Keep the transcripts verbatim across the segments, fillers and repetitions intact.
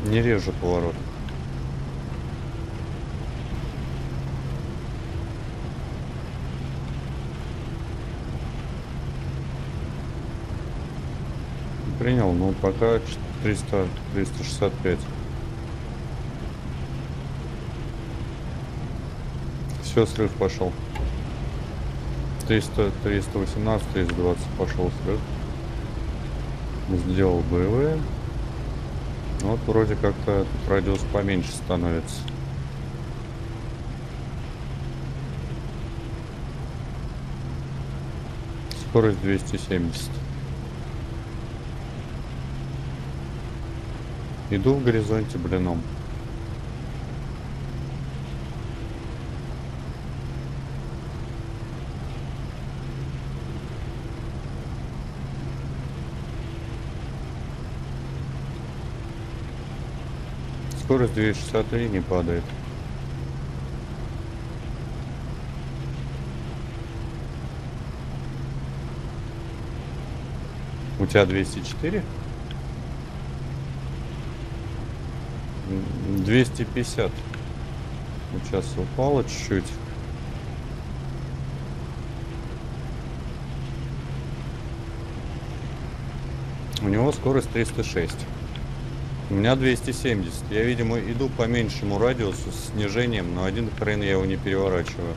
Не режу поворот. Принял, но пока триста триста шестьдесят пять. Все, срыв пошел. триста триста восемнадцать триста двадцать пошел срыв. Сделал боевые. Вот вроде как-то радиус поменьше становится. Скорость двести семьдесят. Иду в горизонте блином. Скорость двести шестьдесят три не падает. У тебя двести четыре? двести пятьдесят. Сейчас упало чуть-чуть. У него скорость триста шесть. У меня двести семьдесят. Я, видимо, иду по меньшему радиусу с снижением, но один хрен я его не переворачиваю.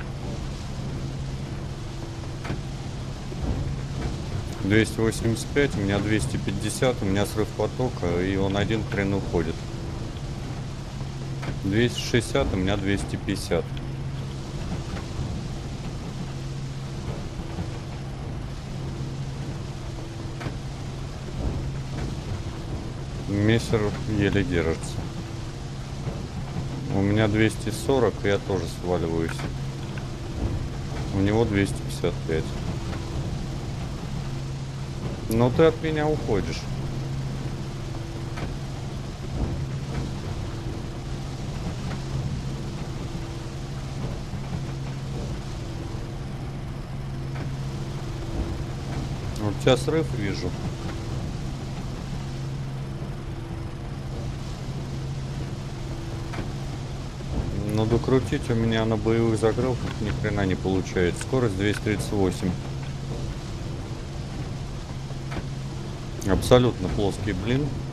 двести восемьдесят пять, у меня двести пятьдесят, у меня срыв потока, и он один хрен уходит. двести шестьдесят, у меня двести пятьдесят. Мессер еле держится. У меня двести сорок, я тоже сваливаюсь. У него двести пятьдесят пять. Но ты от меня уходишь. Вот у тебя срыв вижу. Но докрутить у меня на боевых закрылках ни хрена не получается. Скорость двести тридцать восемь. Абсолютно плоский блин.